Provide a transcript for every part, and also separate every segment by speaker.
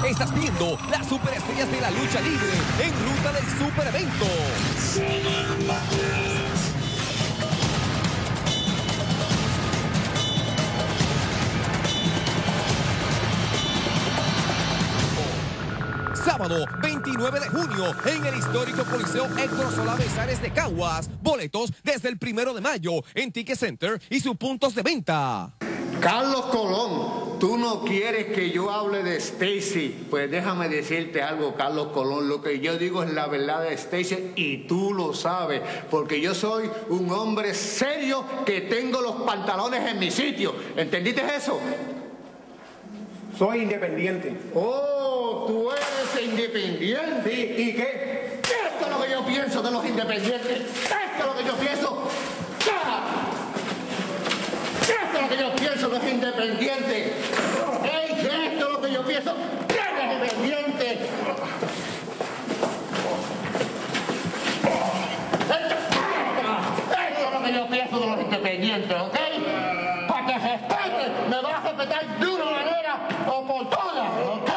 Speaker 1: Estás viendo las superestrellas de la lucha libre en ruta del super evento. Sábado 29 de junio en el histórico Coliseo Héctor Solá Besares de Caguas. Boletos desde el 1 de mayo en Ticket Center y sus puntos de venta.
Speaker 2: Carlos Colón, tú no quieres que yo hable de Stacy. Pues déjame decirte algo, Carlos Colón. Lo que yo digo es la verdad de Stacy y tú lo sabes. Porque yo soy un hombre serio que tengo los pantalones en mi sitio. ¿Entendiste eso?
Speaker 3: Soy independiente.
Speaker 2: Oh, tú eres independiente.
Speaker 3: Sí, ¿y qué?
Speaker 2: Esto es lo que yo pienso de los independientes. Esto es lo que yo pienso. Esto es lo que yo pienso de los independientes. Esto es lo que yo pienso de los independientes. Esto es lo que yo pienso de los independientes, ¿ok? Para que se respeten, me vas a respetar de una manera o por todas, ¿ok?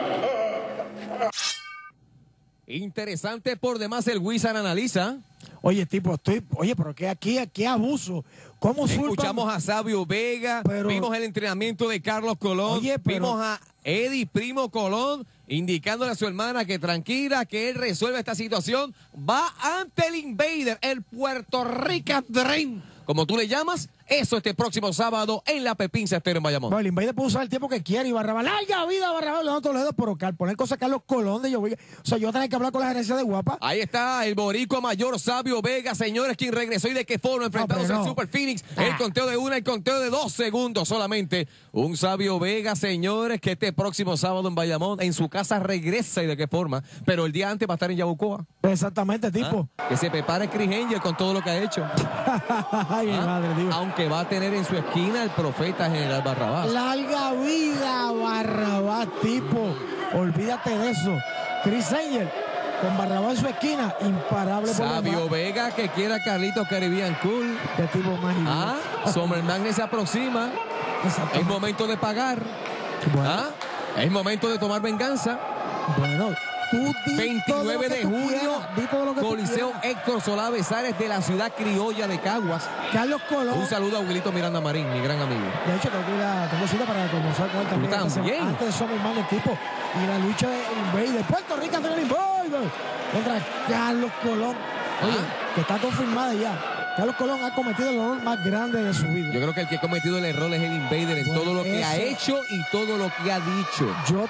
Speaker 1: Interesante por demás el Wizard analiza.
Speaker 4: Oye, tipo, oye, pero que aquí abuso. ¿Cómo
Speaker 1: escuchamos a Sabio Vega, vimos el entrenamiento de Carlos Colón, vimos a Eddie Primo Colón indicándole a su hermana que tranquila, que él resuelve esta situación. Va ante el Invader, el Puerto Rican Dream, como tú le llamas. Eso este próximo sábado en la Pepín Cestero en Bayamón.
Speaker 4: Bueno, el Invader puede usar el tiempo que quiere y Barrabás, larga vida Barrabás, León Toledo, pero al poner cosas a Carlos Colón de yo, o sea, yo tengo que hablar con la gerencia de Guapa.
Speaker 1: Ahí está el boricua mayor Sabio Vega, señores, quien regresó y de qué forma enfrentándose al Super Phoenix. El conteo de 1, el conteo de 2 segundos solamente. Un Sabio Vega, señores, que este próximo sábado en Bayamón, en su casa regresa y de qué forma. Pero el día antes va a estar en Yabucoa.
Speaker 4: Exactamente, tipo.
Speaker 1: Que se prepare Chris Angel con todo lo que ha hecho.
Speaker 4: Ay, mi madre, Dios.
Speaker 1: Aunque va a tener en su esquina el profeta General Barrabás.
Speaker 4: Larga vida Barrabás, tipo. Olvídate de eso. Chris Angel con Barrabás en su esquina, imparable por
Speaker 1: Sabio Vega que quiera Carlito Caribbean Cool.
Speaker 4: Qué tipo más
Speaker 1: Summer Madness se aproxima. Es momento de pagar.
Speaker 4: Bueno.
Speaker 1: Es momento de tomar venganza.
Speaker 4: Bueno, tú
Speaker 1: 29 de junio, Coliseo Héctor Solá Besares de la ciudad criolla de Caguas.
Speaker 4: Carlos Colón.
Speaker 1: Un saludo a Wilito Miranda Marín, mi gran amigo.
Speaker 4: De hecho, tengo cita para conversar con él también.
Speaker 1: También.
Speaker 4: Antes de Summer Madness, tipo. Y la lucha de Invader, Puerto Rico ante el Invader contra Carlos Colón. Oye, que está confirmada ya. Carlos Colón ha cometido el error más grande de su vida.
Speaker 1: Yo creo que el que ha cometido el error es el Invader en todo lo que ha hecho y todo lo que ha dicho.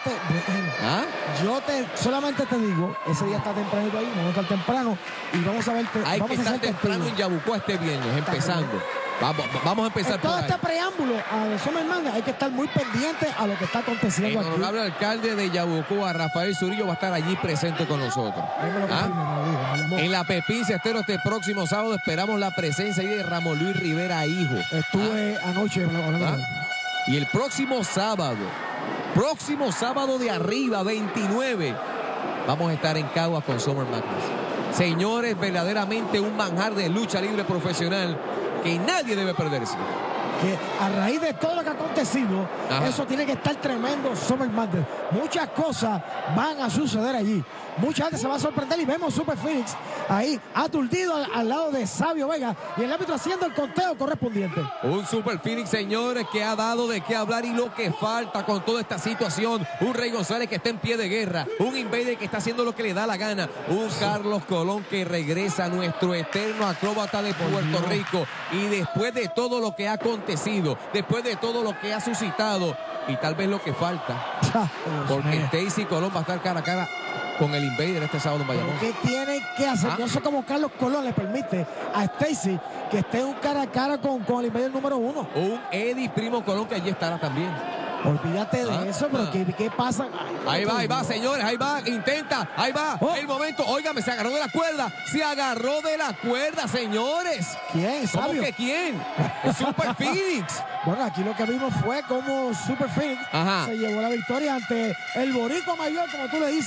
Speaker 4: Solamente te digo, ese día está tempranito ahí, vamos a estar temprano y vamos a ver.
Speaker 1: Hay que estar temprano en Yabucoa este viernes, empezando. Vamos a empezar por
Speaker 4: todo este preámbulo a Summer Madness hay que estar muy pendiente a lo que está aconteciendo
Speaker 1: aquí. El honorable alcalde de Yabucoa, Rafael Zurillo, va a estar allí presente con nosotros. En la Pepín Cestero este próximo sábado esperamos la presencia ahí de Ramón Luis Rivera, hijo.
Speaker 4: Estuve anoche hablando.
Speaker 1: Y el próximo sábado de arriba, 29, vamos a estar en Caguas con Summer Madness. Señores, verdaderamente un manjar de lucha libre profesional que nadie debe perderse.
Speaker 4: Que a raíz de todo lo que ha acontecido, eso tiene que estar tremendo Summer Madness. Muchas cosas van a suceder allí. Mucha gente se va a sorprender y vemos Super Phoenix ahí aturdido al lado de Sabio Vega y el árbitro haciendo el conteo correspondiente.
Speaker 1: Un Super Phoenix, señores, que ha dado de qué hablar y lo que falta con toda esta situación. Un Rey González que está en pie de guerra. Un Invader que está haciendo lo que le da la gana. Un Carlos Colón que regresa, nuestro eterno acróbata de Puerto Rico. Y después de todo lo que ha acontecido, después de todo lo que ha suscitado y tal vez lo que falta, porque Stacy Colón va a estar cara a cara con el Invader este sábado en Bayamón.
Speaker 4: ¿Qué tiene que hacer? Yo sé cómo Carlos Colón le permite a Stacy que esté un cara a cara con el Invader número 1.
Speaker 1: Un Eddie Primo Colón que allí estará también.
Speaker 4: Olvídate de eso, pero ¿qué pasa?
Speaker 1: Ahí va, señores, ahí va, intenta, ahí va, el momento, óigame, se agarró de la cuerda, señores.
Speaker 4: ¿Quién?
Speaker 1: ¿Cómo
Speaker 4: ¿Sabio?
Speaker 1: que quién? El Super Phoenix.
Speaker 4: Bueno, aquí lo que vimos fue como Super Phoenix se llevó la victoria ante el boricua mayor, como tú le dices,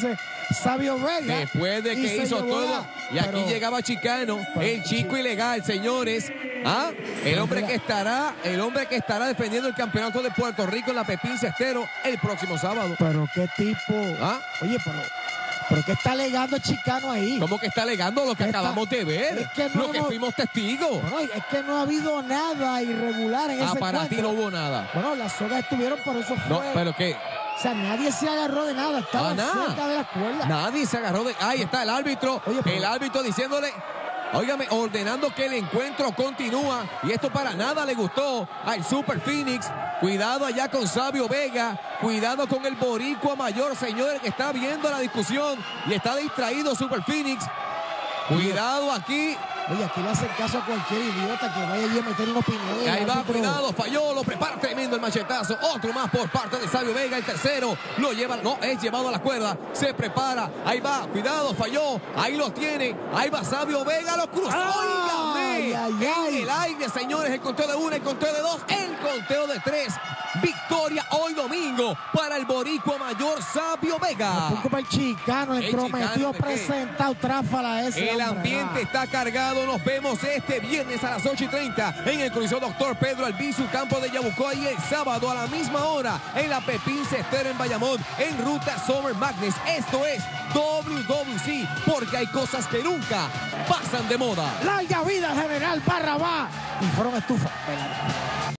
Speaker 4: Sabio Vega.
Speaker 1: Después de que hizo todo. Y aquí llegaba Chicano, el chico ilegal, señores. ¿Ah? El hombre que estará defendiendo el campeonato de Puerto Rico en la Pepín Cestero el próximo sábado.
Speaker 4: Pero qué tipo.
Speaker 1: ¿Ah?
Speaker 4: Oye, pero ¿qué está alegando Chicano ahí?
Speaker 1: ¿Cómo que está alegando lo que acabamos de ver?
Speaker 4: Es que
Speaker 1: lo que fuimos testigos.
Speaker 4: Bueno, es que no ha habido nada irregular en ese
Speaker 1: para
Speaker 4: encuentro.
Speaker 1: ti no hubo nada.
Speaker 4: Bueno, las sogas estuvieron, por eso fue.
Speaker 1: No, pero ¿qué?
Speaker 4: O sea, nadie se agarró de nada. Estaba cerca de la cuerda.
Speaker 1: Nadie se agarró de... Ahí está el árbitro. Oye, el árbitro diciéndole... Óigame, ordenando que el encuentro continúa. Y esto para nada le gustó al Super Phoenix. Cuidado allá con Sabio Vega. Cuidado con el boricua mayor, señores, que está viendo la discusión. Y está distraído Super Phoenix. Cuidado aquí.
Speaker 4: Oye, aquí le hacen caso a cualquier idiota que vaya allí a meter una opinión.
Speaker 1: Y ahí va, cuidado, falló, lo prepara tremendo el machetazo. Otro más por parte de Sabio Vega, el tercero. Lo lleva, no, es llevado a la cuerda. Se prepara, ahí va, cuidado, falló. Ahí lo tiene, ahí va Sabio Vega, lo cruzó. ¡Óigame! En el aire, señores, el conteo de 1, el conteo de 2, el conteo de 3. Victoria hoy domingo para el boricua mayor Sabio Vega.
Speaker 4: Para el Chicano, el prometido presentado, tráfala ese.
Speaker 1: El ambiente está cargado. Nos vemos este viernes a las 8:30 en el Coliseo Doctor Pedro Albizu, campo de Yabucoa, y el sábado a la misma hora en la Pepín Cestero en Bayamón, en ruta Summer Madness. Esto es WWC, porque hay cosas que nunca pasan de moda.
Speaker 4: Larga vida, General Barrabás. Y fueron estufas.